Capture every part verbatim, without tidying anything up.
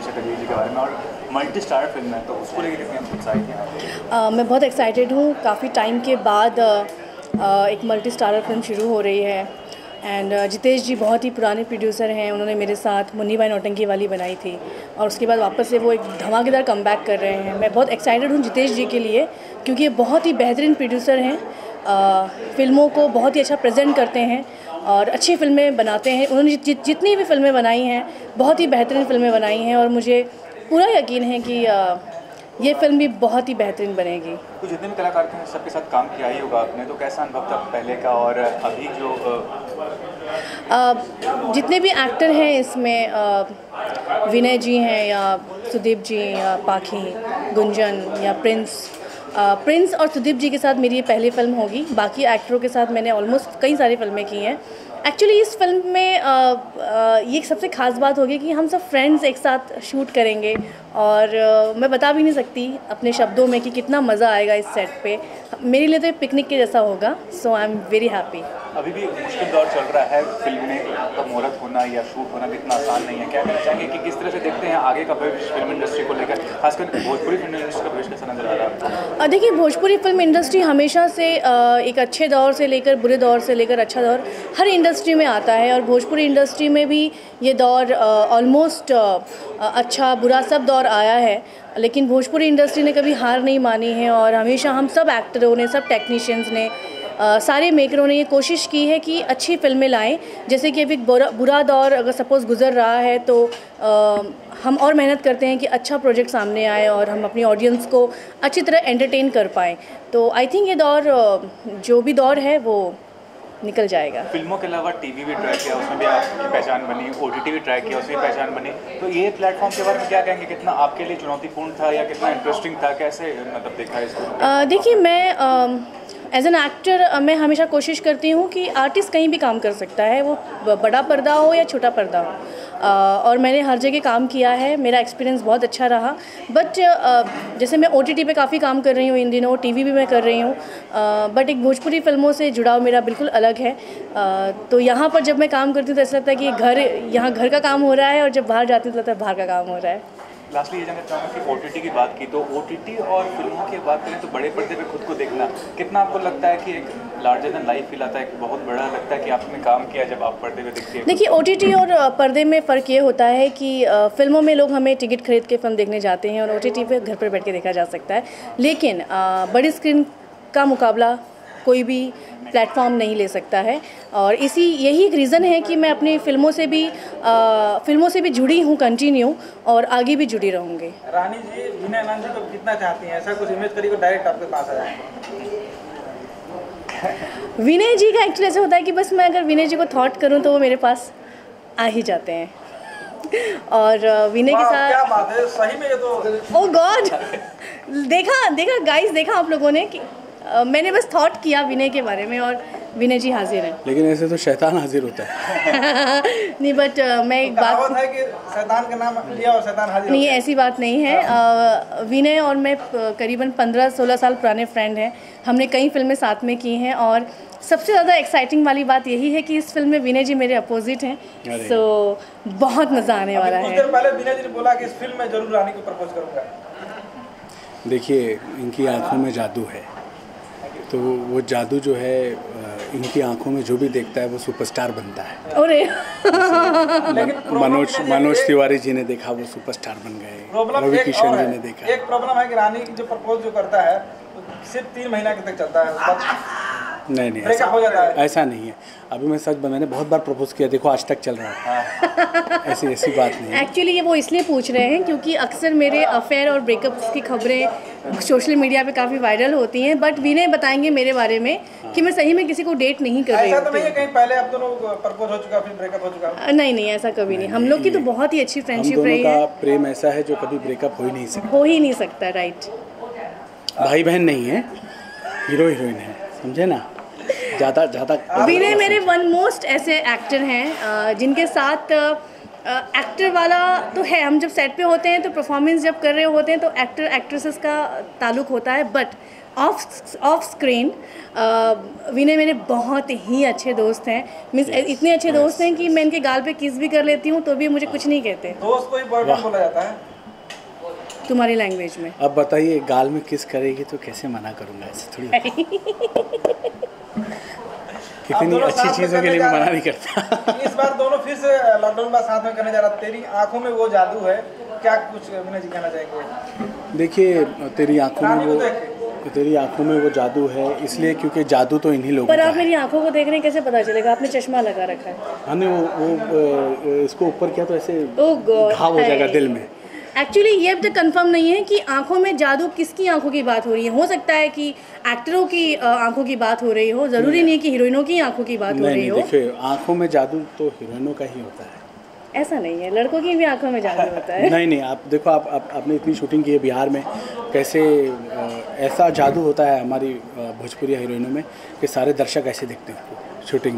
निर्देशक अजय जी के बारे में, और मल्टी स्टार फिल्म है तो उसको लेकर कितने आप उत्साहित हैं? मैं बहुत एक्साइटेड हूँ। काफ़ी टाइम के बाद uh, uh, एक मल्टी स्टारर फिल्म शुरू हो रही है एंड uh, जितेश जी बहुत ही पुराने प्रोड्यूसर हैं। उन्होंने मेरे साथ मुन्नी भाई नौटंकी वाली बनाई थी और उसके बाद वापस से वो एक धमाकेदार कमबैक कर रहे हैं। मैं बहुत एक्साइटेड हूँ जितेश जी के लिए, क्योंकि ये बहुत ही बेहतरीन प्रोड्यूसर हैं। uh, फिल्मों को बहुत ही अच्छा प्रेजेंट करते हैं और अच्छी फिल्में बनाते हैं। उन्होंने जि, जितनी भी फिल्में बनाई हैं बहुत ही बेहतरीन फिल्में बनाई हैं और मुझे पूरा यकीन है कि uh, ये फिल्म भी बहुत ही बेहतरीन बनेगी। तो जितने भी कलाकार थे सबके साथ काम किया ही होगा आपने, तो कैसा अनुभव था पहले का और अभी जो आ, जितने भी एक्टर हैं इसमें, आ, विनय जी हैं या सुदीप जी या पाखी, गुंजन या प्रिंस, आ, प्रिंस और सुदीप जी के साथ मेरी ये पहली फिल्म होगी। बाकी एक्टरों के साथ मैंने ऑलमोस्ट कई सारी फिल्में की हैं। एक्चुअली इस फिल्म में आ, आ, ये सबसे ख़ास बात होगी कि हम सब फ्रेंड्स एक साथ शूट करेंगे और आ, मैं बता भी नहीं सकती अपने शब्दों में कि कितना मज़ा आएगा इस सेट पे। मेरे लिए तो ये पिकनिक के जैसा होगा। So I am very happy. अभी भी मुश्किल दौर चल रहा है, फिल्म में का मुहूर्त होना या शूट होना भी इतना आसान नहीं है। क्या कहना चाहेंगे कि किस तरह से देखते हैं आगे का भविष्य फिल्म इंडस्ट्री को लेकर, खासकर भोजपुरी फिल्म इंडस्ट्री का भविष्य कैसा नजर आ रहा है? देखिए, भोजपुरी फिल्म इंडस्ट्री हमेशा से एक अच्छे दौर से लेकर बुरे दौर से लेकर अच्छा दौर हर इंडस्ट्री में आता है और भोजपुरी इंडस्ट्री में भी ये दौर ऑलमोस्ट अच्छा बुरा सब दौर आया है। लेकिन भोजपुरी इंडस्ट्री ने कभी हार नहीं मानी है और हमेशा हम सब एक्टरों ने, सब टेक्नीशियंस ने, Uh, सारे मेकरों ने ये कोशिश की है कि अच्छी फिल्में लाएं। जैसे कि अभी बुरा बुरा दौर अगर सपोज़ गुजर रहा है तो uh, हम और मेहनत करते हैं कि अच्छा प्रोजेक्ट सामने आए और हम अपनी ऑडियंस को अच्छी तरह एंटरटेन कर पाएँ। तो आई थिंक ये दौर uh, जो भी दौर है वो निकल जाएगा। फिल्मों के अलावा टीवी भी ट्राई किया, उसमें भी आपकी पहचान बनी, ओटीटी भी ट्राई किया, उसमें भी पहचान बनी। तो ये प्लेटफॉर्म के बारे में क्या कहेंगे, कितना आपके लिए चुनौतीपूर्ण था या कितना इंटरेस्टिंग था, कैसे मतलब देखा इसको? देखिए, मैं एज एन एक्टर मैं हमेशा कोशिश करती हूँ कि आर्टिस्ट कहीं भी काम कर सकता है, वो बड़ा पर्दा हो या छोटा पर्दा हो। uh, और मैंने हर जगह काम किया है, मेरा एक्सपीरियंस बहुत अच्छा रहा। बट uh, जैसे मैं ओटीटी पे काफ़ी काम कर रही हूँ इन दिनों, टीवी भी मैं कर रही हूँ, बट एक भोजपुरी फिल्मों से जुड़ाव मेरा बिल्कुल अलग है। uh, तो यहाँ पर जब मैं काम करती हूँ तो ऐसा लगता है कि घर यहाँ घर का काम हो रहा है और जब बाहर जाती हूँ तो लगता है बाहर का काम हो रहा है। लास्टली ये जानना चाहूँगा कि ओटीटी की बात की, तो ओटीटी और फिल्मों की बात करें तो बड़े पर्दे पे खुद को देखना कितना आपको लगता है कि एक लार्जर देन लाइफ फील आता है, बहुत बड़ा लगता है कि आपने काम किया जब आप पर्दे पे दिखती है? देखिए, ओटीटी और पर्दे में फ़र्क ये होता है कि फिल्मों में लोग हमें टिकट खरीद के फिल्म देखने जाते हैं और ओटीटी पे घर पर बैठ के देखा जा सकता है। लेकिन बड़ी स्क्रीन का मुकाबला कोई भी प्लेटफॉर्म नहीं ले सकता है और इसी यही एक रीज़न है कि मैं अपनी फ़िल्मों से भी आ, फ़िल्मों से भी जुड़ी हूँ कंटिन्यू और आगे भी जुड़ी रहूँगी। रानी जी विनय आनंद जी को कितना चाहती हैं, ऐसा कुछ इमेज करिए डायरेक्ट आपके पास आ जाए? विनय जी का एक्चुअली ऐसा होता है कि बस मैं अगर विनय जी को थॉट करूँ तो वो मेरे पास आ ही जाते हैं और विनय के साथ क्या बात है, सही में ये तो ओह गॉड देखा देखा गाइस, देखा आप लोगों ने कि Uh, मैंने बस थॉट किया विनय के बारे में और विनय जी हाजिर हैं। लेकिन ऐसे तो शैतान हाजिर होता है। नहीं, बट uh, मैं एक बात है कि शैतान का नाम लिया और शैतान हाजिर नहीं, ऐसी बात नहीं है। uh, विनय और मैं करीबन पंद्रह सोलह साल पुराने फ्रेंड हैं। हमने कई फिल्में साथ में की हैं और सबसे ज़्यादा एक्साइटिंग वाली बात यही है कि इस फिल्म में विनय जी मेरे अपोजिट हैं। सो so, बहुत मज़ा आने वाला है। कुछ देर पहले विनय जी ने बोला कि इस फिल्म में जरूर रानी को प्रपोज करूँगा। देखिए, इनकी आँखों में जादू है, तो वो जादू जो है इनकी आंखों में जो भी देखता है वो सुपरस्टार बनता है। अरे मनोज मनोज तिवारी जी ने देखा वो सुपरस्टार बन गए, रवि किशन जी ने देखा। एक प्रॉब्लम है कि रानी जो प्रपोज जो करता है सिर्फ तीन महीना तक चलता है, नहीं नहीं ऐसा, हो जाता है। ऐसा नहीं है। अभी मैं सच मैंने बहुत बार प्रपोज किया, देखो आज तक चल रहा है। ऐसी ऐसी बात नहीं है। एक्चुअली ये वो इसलिए पूछ रहे हैं क्योंकि अक्सर मेरे अफेयर और ब्रेकअप्स की खबरें सोशल मीडिया पे काफ़ी वायरल होती हैं, बट विनय बताएंगे मेरे बारे में कि मैं सही में किसी को डेट नहीं कर रही हूँ। ऐसा तो नहीं है कहीं पहले आप दोनों प्रपोज हो चुका फिर ब्रेकअप हो चुका? नहीं नहीं, ऐसा कभी नहीं। हम लोग की तो बहुत ही अच्छी फ्रेंडशिप रही है। प्रेम ऐसा है जो कभी ब्रेकअप हो ही नहीं सकता। हो ही नहीं सकता, राइट। भाई बहन नहीं है, हीरो हीरोइन है, समझे ना। ज़्यादा ज़्यादा विनय मेरे वन मोस्ट ऐसे एक्टर हैं जिनके साथ एक्टर वाला तो है। हम जब सेट पे होते हैं तो परफॉर्मेंस जब कर रहे होते हैं तो एक्टर एक्ट्रेसेस का ताल्लुक होता है, but off off screen Vinay मेरे बहुत ही अच्छे दोस्त हैं। मीन्स इतने अच्छे दोस्त हैं कि मैं इनके गाल पे किस भी कर लेती हूँ तो भी मुझे कुछ नहीं कहते। दोस्त को ही बॉयफ्रेंड बोला जाता है तुम्हारी लैंग्वेज में। अब बताइए, गाल में किस करेगी तो कैसे मना करूँगा, ऐसे थोड़ी कितनी अच्छी चीज़ों के लिए मैं मना नहीं करता। इस बार दोनों फिर से लॉकडाउन बाद साथ में करने जा रहा। तेरी आंखों में वो जादू है, क्या कुछ विनय जी कहना चाहेंगे? देखिए, तेरी आंखों में वो तेरी आंखों में वो जादू है, इसलिए क्योंकि जादू तो इन्हीं लोगों पर का आप मेरी आंखों को देख रहे हैं, कैसे पता चलेगा? आपने चश्मा लगा रखा है। हमने वो, वो इसको ऊपर किया तो ऐसे ओह गॉड, घाव हो जाएगा दिल में। एक्चुअली ये अब तक कंफर्म नहीं है कि आंखों में जादू किसकी आंखों की बात हो रही है। हो सकता है कि एक्टरों की आंखों की बात हो रही हो, ज़रूरी नहीं है कि हीरोइनों की आंखों की बात हो रही हो। देखिए, आंखों में जादू तो हीरोइनों का ही होता है, ऐसा नहीं है, लड़कों की भी आंखों में जादू होता है। नहीं नहीं, आप देखो, आप, आप आपने इतनी शूटिंग की है बिहार में, कैसे ऐसा जादू होता है हमारी भोजपुरी हीरोइनों में कि सारे दर्शक ऐसे देखते हैं शूटिंग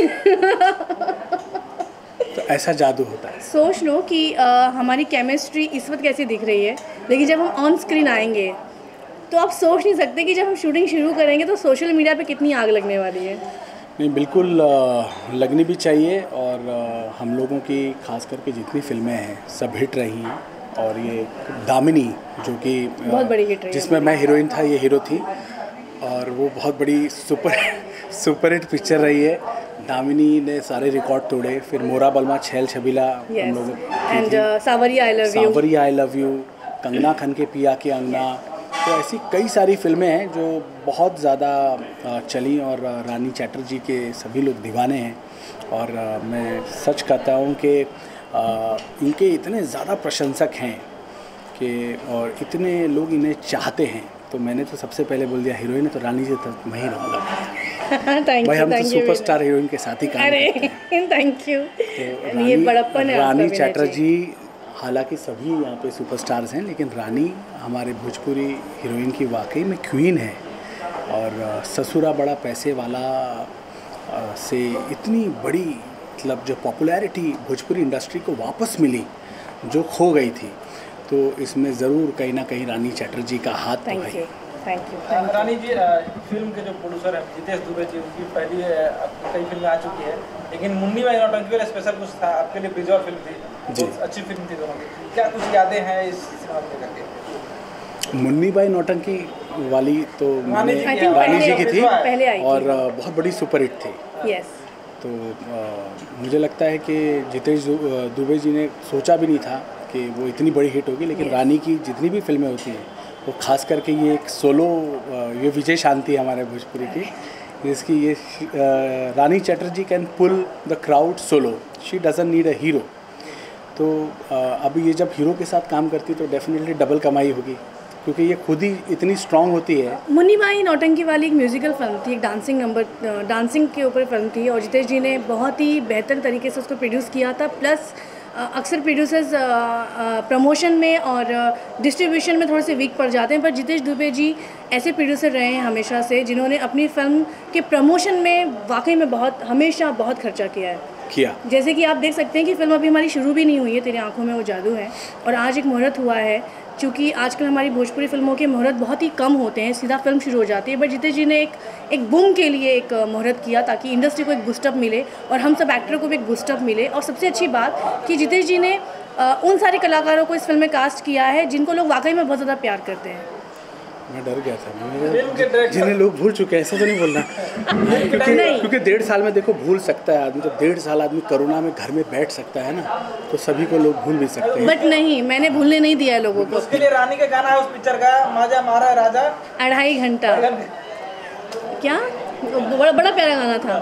में। तो ऐसा जादू होता है। सोच लो कि आ, हमारी केमिस्ट्री इस वक्त कैसी दिख रही है, लेकिन जब हम ऑन स्क्रीन आएंगे तो आप सोच नहीं सकते कि जब हम शूटिंग शुरू करेंगे तो सोशल मीडिया पे कितनी आग लगने वाली है। नहीं, बिल्कुल लगनी भी चाहिए। और हम लोगों की खास करके जितनी फिल्में हैं सब हिट रही हैं, और ये दामिनी जो कि बहुत बड़ी हिट रही है, जिसमें मैं हीरोइन था, ये हीरो थी, और वो बहुत बड़ी सुपर सुपर हिट पिक्चर रही है। दामिनी ने सारे रिकॉर्ड तोड़े। फिर मोरा बलमा, छैल छबीला, हम लोग एंड सावरिया आई लव यू, सावरिया आई लव यू, कंगना खन के पिया के अंगना। तो ऐसी कई सारी फिल्में हैं जो बहुत ज़्यादा चली, और रानी चैटर्जी के सभी लोग दीवाने हैं। और मैं सच कहता हूँ कि इनके इतने ज़्यादा प्रशंसक हैं कि, और इतने लोग इन्हें चाहते हैं। तो मैंने तो सबसे पहले बोल दिया, हीरोइन है तो रानी जी तक मैं ही रहूँगा। भाई, हम तो सुपरस्टार हीरोइन के साथ ही काम करते हैं। Thank you. तो ये बड़प्पन है रानी चैटर्जी, हालांकि सभी यहाँ पे सुपरस्टार्स हैं, लेकिन रानी हमारे भोजपुरी हीरोइन की वाकई में क्वीन है। और ससुरा बड़ा पैसे वाला से इतनी बड़ी, मतलब जो पॉपुलैरिटी भोजपुरी इंडस्ट्री को वापस मिली, जो खो गई थी, तो इसमें ज़रूर कहीं ना कहीं रानी चैटर्जी का हाथ तो है। Thank you. Rani ji, film के जो प्रोड्यूसर हैं जितेश दुबे जी, उनकी पहली कई फिल्में आ चुकी है, लेकिन मुन्नी बाई नौटंकी वाले स्पेशल कुछ था आपके लिए, बिजवा फिल्म थी, बहुत अच्छी फिल्म थी दोनों की। क्या कुछ यादें हैं इस सिनेमा को लेकर? मुन्नी बाई नौटंकी वाली तो मैंने रानी जी की थी, और बहुत बड़ी सुपरहिट थी। यस। तो आ, मुझे लगता है कि जितेश दुबे जी ने सोचा भी नहीं था कि वो इतनी बड़ी हिट होगी। लेकिन रानी की जितनी भी फिल्में होती हैं, वो खास करके ये एक सोलो, ये विजय शांति है हमारे भोजपुरी की, जिसकी ये Rani Chatterjee can pull the crowd solo, she doesn't need a hero. तो अभी ये जब हीरो के साथ काम करती है तो डेफिनेटली डबल कमाई होगी, क्योंकि ये खुद ही इतनी स्ट्रांग होती है। मुन्नी बाई नौटंकी वाली एक म्यूजिकल फिल्म थी, एक डांसिंग नंबर डांसिंग के ऊपर फिल्म थी, और जितेश जी ने बहुत ही बेहतर तरीके से उसको प्रोड्यूस किया था। प्लस अक्सर प्रोड्यूसर्स प्रमोशन में और डिस्ट्रीब्यूशन में थोड़े से वीक पड़ जाते हैं, पर जितेश दुबे जी ऐसे प्रोड्यूसर रहे हैं हमेशा से, जिन्होंने अपनी फिल्म के प्रमोशन में वाकई में बहुत हमेशा बहुत खर्चा किया है किया जैसे कि आप देख सकते हैं कि फिल्म अभी हमारी शुरू भी नहीं हुई है, तेरी आंखों में वो जादू है, और आज एक मुहूर्त हुआ है। चूँकि आजकल हमारी भोजपुरी फिल्मों के मुहूर्त बहुत ही कम होते हैं, सीधा फिल्म शुरू हो जाती है, बट जितेश जी ने एक एक बूम के लिए एक मुहूर्त किया ताकि इंडस्ट्री को एक बूस्टअप मिले और हम सब एक्टर को भी एक बूस्टअप मिले। और सबसे अच्छी बात कि जितेश जी ने आ, उन सारे कलाकारों को इस फिल्म में कास्ट किया है जिनको लोग वाकई में बहुत ज़्यादा प्यार करते हैं। मैं डर गया था, जिन्हें लोग भूल चुके हैं, ऐसा तो नहीं बोलना। क्योंकि क्योंकि डेढ़ साल में देखो भूल सकता है आदमी, तो डेढ़ साल आदमी कोरोना में घर में बैठ सकता है ना, तो सभी को लोग भूल भी सकते हैं। बट नहीं, मैंने भूलने नहीं दिया है लोगों को। उसके लिए रानी का गाना है उस पिक्चर का, माजा मारा राजा अढ़ाई घंटा, क्या बड़ा बड़ा प्यारा गाना था।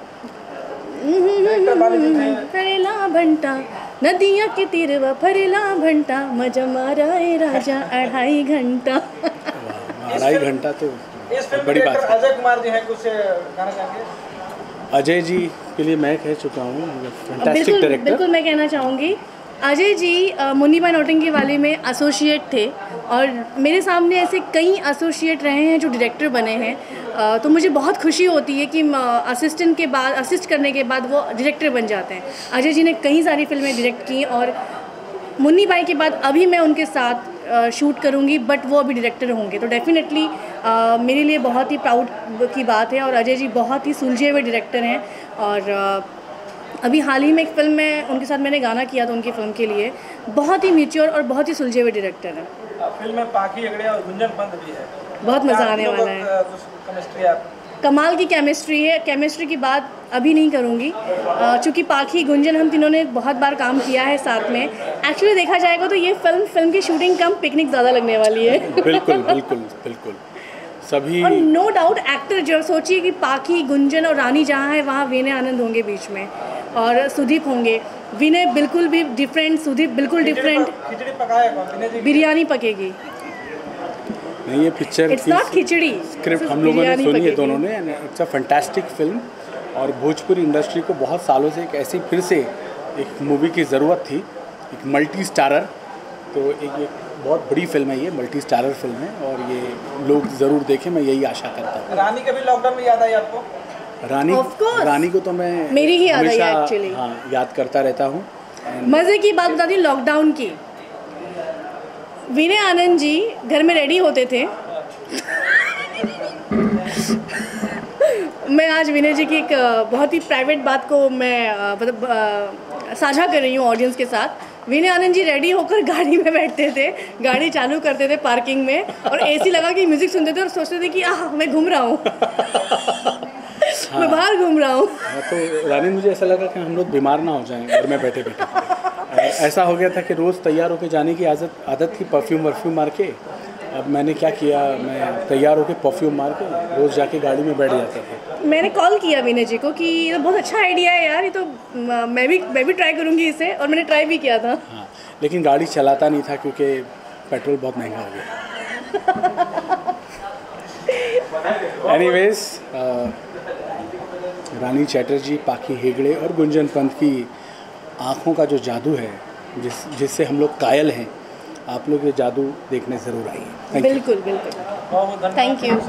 फरेला भंटा नदिया के तीरवा, फरेला भंटा मजा मारा है राजा अढ़ाई घंटा। अढ़ाई घंटा तो इस फिल्म बड़ी बात है। अजय कुमार जी हैं, कुछ गाना चाहेंगे? अजय जी के लिए मैं कह चुका हूँ, फैंटास्टिक बिल्कुल डायरेक्टर। बिल्कुल मैं कहना चाहूँगी, अजय जी मुन्नी बाई नौटंकी वाली में एसोसिएट थे, और मेरे सामने ऐसे कई एसोसिएट रहे हैं जो डायरेक्टर बने हैं। तो मुझे बहुत खुशी होती है कि असिस्टेंट के बाद असिस्ट करने के बाद वो डायरेक्टर बन जाते हैं। अजय जी ने कई सारी फिल्में डायरेक्ट की, और मुन्नी बाई के बाद अभी मैं उनके साथ शूट करूँगी, बट वो अभी डायरेक्टर होंगे, तो डेफिनेटली मेरे लिए बहुत ही प्राउड की बात है। और अजय जी बहुत ही सुलझे हुए डायरेक्टर हैं, और uh, अभी हाल ही में एक फ़िल्म में उनके साथ मैंने गाना किया था उनकी फ़िल्म के लिए। बहुत ही मैच्योर और बहुत ही सुलझे हुए डायरेक्टर हैं। फिल्म में पाखी हेगड़े और गुंजन पंत भी है, बहुत मज़ा आने वाला है। केमिस्ट्री आप कमाल की केमिस्ट्री है। केमिस्ट्री की बात अभी नहीं करूँगी, चूँकि पाखी गुंजन हम तीनों ने बहुत बार काम किया है साथ में। एक्चुअली देखा जाएगा तो ये फिल्म फिल्म की शूटिंग कम पिकनिक ज़्यादा लगने वाली है। बिल्कुल बिल्कुल बिल्कुल सभी। और नो डाउट एक्टर जो सोचिए कि पाखी गुंजन और रानी जहाँ है वहाँ विनय आनंद होंगे बीच में, और सुदीप होंगे। विनय बिल्कुल भी डिफरेंट, सुदीप बिल्कुल डिफरेंट। खिचड़ी पकाया कौन? विनय जी बिरयानी पकेगी। नहीं, ये picture it's not khichdi, script हम लोगों ने सुनी है दोनों ने। इट्स अ फैंटास्टिक फिल्म, और भोजपुरी इंडस्ट्री को बहुत सालों से एक ऐसी फिर से एक मूवी की ज़रूरत थी, एक मल्टी स्टारर। तो एक, एक बहुत बड़ी फिल्म है ये, मल्टी स्टारर फिल्म है, और ये लोग ज़रूर देखें, मैं यही आशा करता हूँ। रानी कभी लॉकडाउन में याद आई आपको? रानी रानी को तो मैं मेरी ही याद आई एक्चुअली। हाँ, याद करता रहता हूँ। मज़े की बात बता दी लॉकडाउन की, विनय आनंद जी घर में रेडी होते थे। मैं आज विनय जी की एक बहुत ही प्राइवेट बात को मैं मतलब साझा कर रही हूँ ऑडियंस के साथ। विनय आनंद जी रेडी होकर गाड़ी में बैठते थे, गाड़ी चालू करते थे पार्किंग में, और एसी लगा के म्यूज़िक सुनते थे और सोचते थे कि आह मैं घूम रहा हूँ। हाँ। मैं बाहर घूम रहा हूँ। हाँ, तो रानी मुझे ऐसा लगा कि हम लोग बीमार ना हो जाएं घर में बैठे बैठे। ऐसा हो गया था कि रोज़ तैयार होकर जाने की आदत आदत थी, परफ्यूम वर्फ्यूम मार के। अब मैंने क्या किया, मैं तैयार होकर परफ्यूम मार के रोज़ जाके गाड़ी में बैठ जाता था। मैंने कॉल किया विनय जी को कि ये तो बहुत अच्छा आइडिया है यार, ये तो मैं भी मैं भी ट्राई करूँगी इसे, और मैंने ट्राई भी किया था। हाँ, लेकिन गाड़ी चलाता नहीं था क्योंकि पेट्रोल बहुत महंगा हो गया। एनीवेज, रानी चैटर्जी, पाखी हेगड़े और गुंजन पंत की आँखों का जो जादू है, जिस जिससे हम लोग कायल हैं, आप लोग ये जादू देखने ज़रूर आइए। बिल्कुल बिल्कुल, thank you.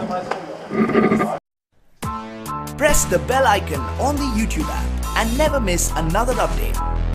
Press the bell icon on the YouTube app and never miss another update.